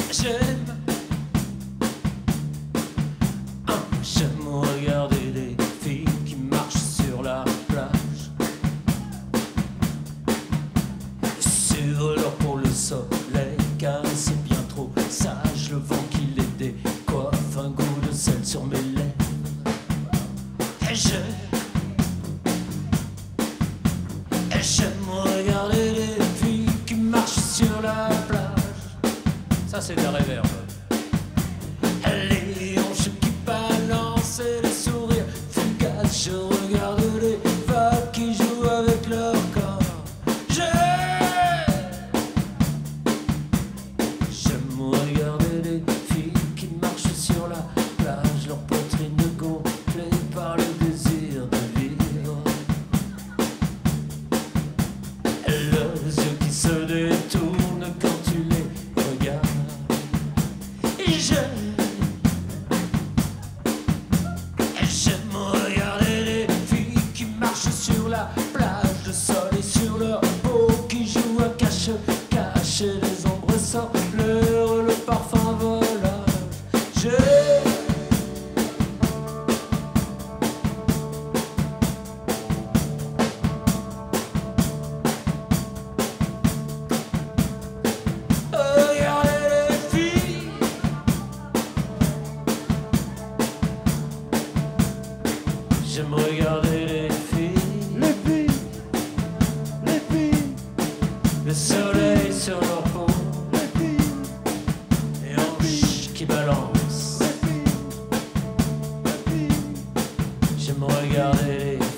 J'aime regarder des filles qui marchent sur la plage, sur leur peau le soleil caresse bien trop sage, le vent qui les décoiffe, un goût de sel sur mes lèvres. Et j'aime regarder des filles qui marchent sur la plage. Ça c'est de la réverb. Les hanches qui balancent et les sourires fugaces. Je regarde les vagues qui jouent avec leur corps. J'aime regarder les filles qui marchent sur la plage, leur poitrine gonflée par le désir de vivre. Leurs yeux qui se détournent quand tu les regardes. J'aime regarder les filles qui marchent sur la plage, le soleil sur leur peau qui joue à cache-cache, et les ombres sortent le parfum volage. J'aime regarder les filles, le soleil sur leur peau, les hanches qui balancent. J'aime regarder les filles.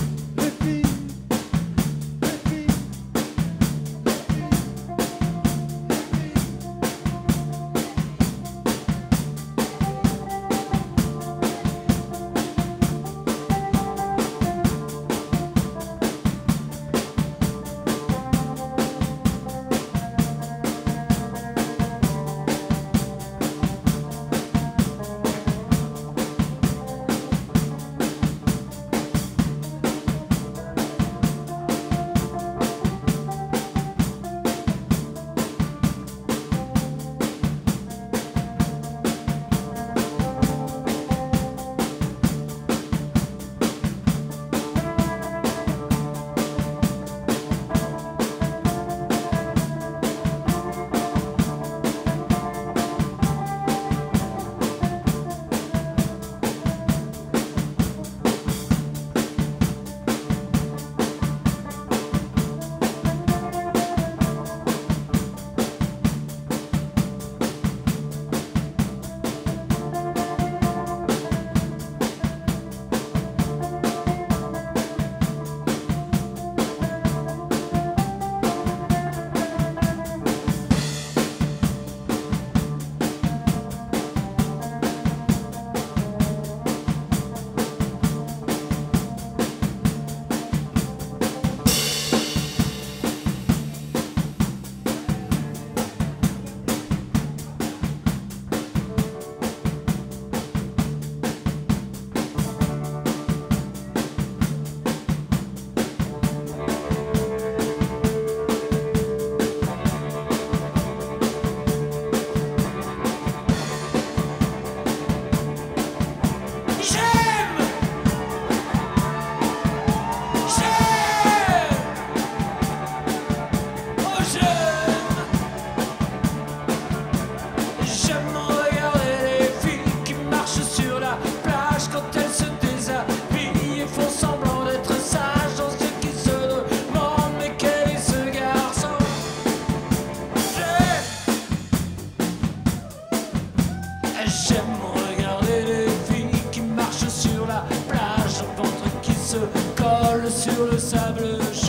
Sur le sable chaud,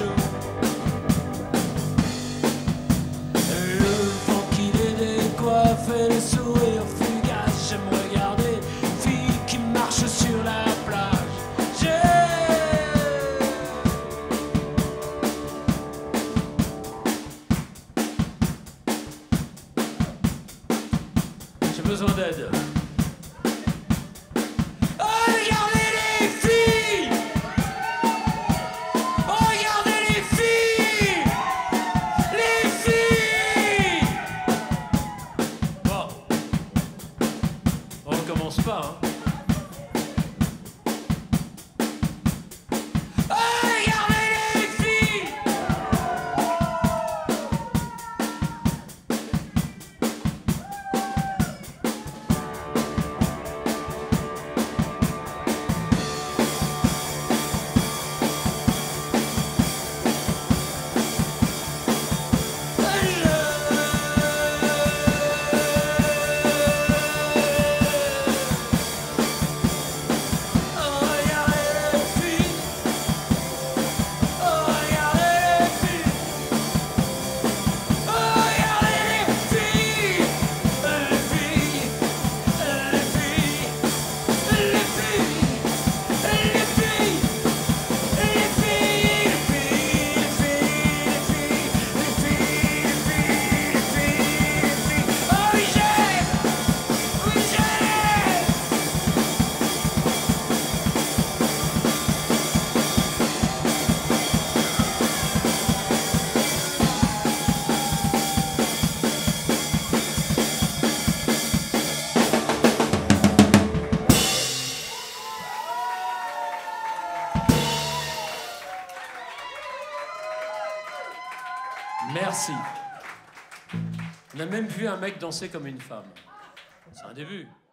le vent qui les décoiffe et les sourires fugaces. J'aime regarder filles qui marchent sur la plage. J'ai besoin d'aide. Bon. Merci. On a même vu un mec danser comme une femme. C'est un début.